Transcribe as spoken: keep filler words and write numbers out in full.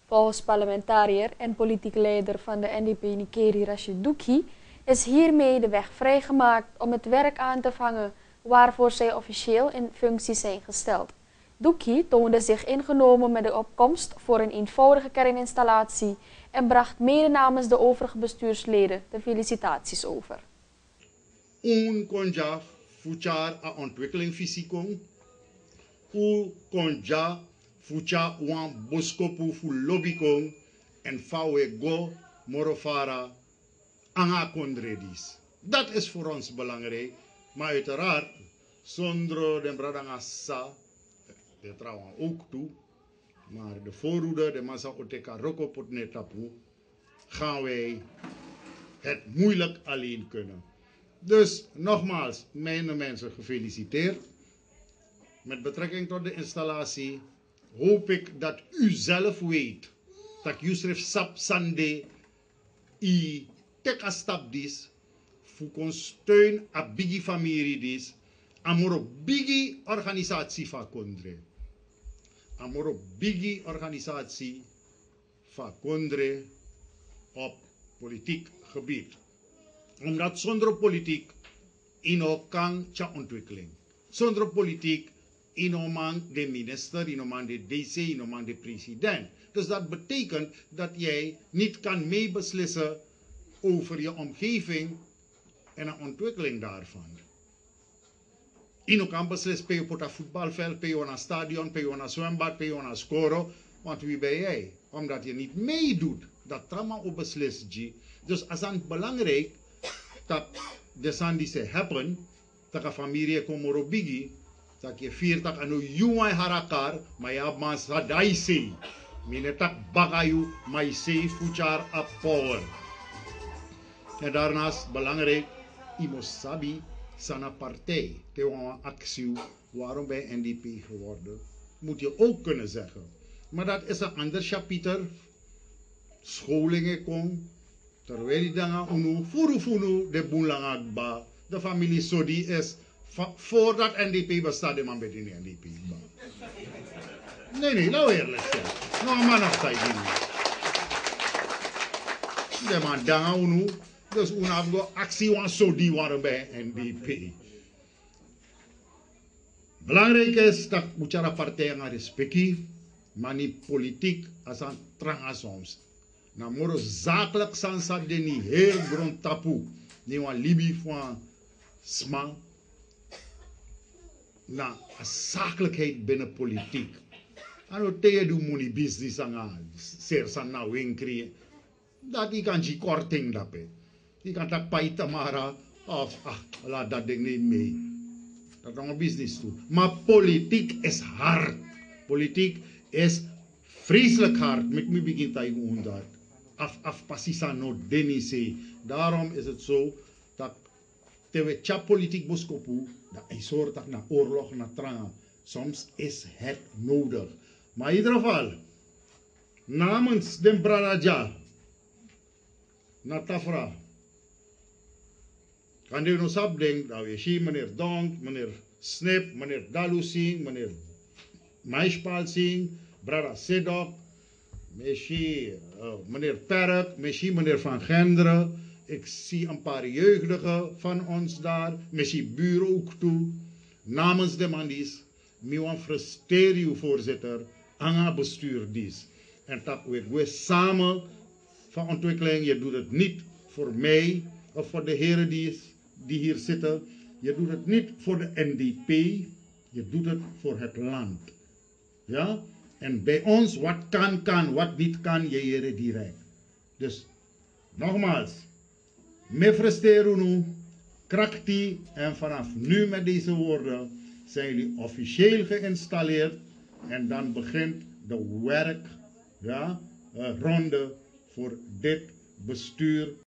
Volgens parlementariër en politiek leider van de N D P Nikeri Rashid Douki is hiermee de weg vrijgemaakt om het werk aan te vangen waarvoor zij officieel in functie zijn gesteld. Douki toonde zich ingenomen met de opkomst voor een eenvoudige kerninstallatie en bracht mede namens de overige bestuursleden de felicitaties over. Un konja fuchar a ontwikkeling fysikong, u konja fucha wan boskopu fu lobbykong en fawe go morofara anga kondredis. Dat is voor ons belangrijk, maar uiteraard zonder de bradanga sa, de trouwen ook toe, maar de voorhoede, de massa oteka roko potnetapu, gaan wij het moeilijk alleen kunnen. Dus nogmaals, mijn mensen gefeliciteerd. Met betrekking tot de installatie hoop ik dat u zelf weet dat Yusref Sap Sande i tek a stap dis voor kon steun a bigi familie dis amoro bigi organisatie van Kondre. Amoro bigi organisatie van Kondre op politiek gebied. Omdat zonder politiek ino kan tja ontwikkeling. Zonder politiek ino man de minister, ino man de D C, ino man de president. Dus dat betekent dat jij niet kan meebeslissen over je omgeving en de ontwikkeling daarvan. Ino kan beslissen pe op het voetbalveld, pe op een stadion, pe op een zwembad, pe op een score. Want wie ben jij? Omdat je niet meedoet. Dat trauma op beslist. Dus als het belangrijk dat de sandi se happen, dat de familie komoro bigi, dat je viert dat anu yuai harakar, maar ja mas hadai se, mine tak bagayu, maar se fuchar a power. En daarnaast belangrijk, imos sabi sana partij, te een actie, waarom bij N D P geworden, moet je ook kunnen zeggen. Maar dat is een ander chapiter, scholingen kom. Terwijl die dan unu furu furu de boelangagba, de familie Sodi is voordat N D P bestaat, de man bij de N D P. Nee, nee, nou eerlijk zijn. Nog een man of tijd niet. De man dan unu, dus unu hebben actie van Sodi waren bij N D P. Belangrijk is dat muchara partij gaan respectief, maar niet politiek als een tranga soms. Na moro zakelijk sansa de ni heel grond tapu ni wan libi van sma na a zakelijkheid binnen politiek. Ano te do money business anga ser san na winkri dat die kan ji korting dape. Die kan tak paita mara of ah la dat ding niet mee. Dat is een business toe. Maar politiek is hard. Politiek is vreselijk hard. Met me begint hij gewoon dat. Af, af pasisa no denise. Daarom is het zo dat tewe tja politiek boskopu, dat een soort na oorlog, na tranga. Soms is het nodig. Maar in ieder geval, namens den Bradaja, na Tafra, kan je nog sap denken, dat we zien meneer Donk, meneer Snip, meneer Dalu Singh, meneer Maishpal Singh, Brada Sedok, Misschien uh, meneer Perk, misschien meneer Van Genderen. Ik zie een paar jeugdigen van ons daar. Misschien buren ook toe. Namens de mandis. Miwan frustreer voorzitter. Anga bestuur dies. En dat we samen van ontwikkeling. Je doet het niet voor mij of voor de heren die, die hier zitten. Je doet het niet voor de N D P. Je doet het voor het land. Ja? En bij ons, wat kan, kan, wat niet kan, je hier direct. Dus, nogmaals, me frusteren nu, krakti, en vanaf nu met deze woorden zijn jullie officieel geïnstalleerd en dan begint de werk, ja, ronde voor dit bestuur.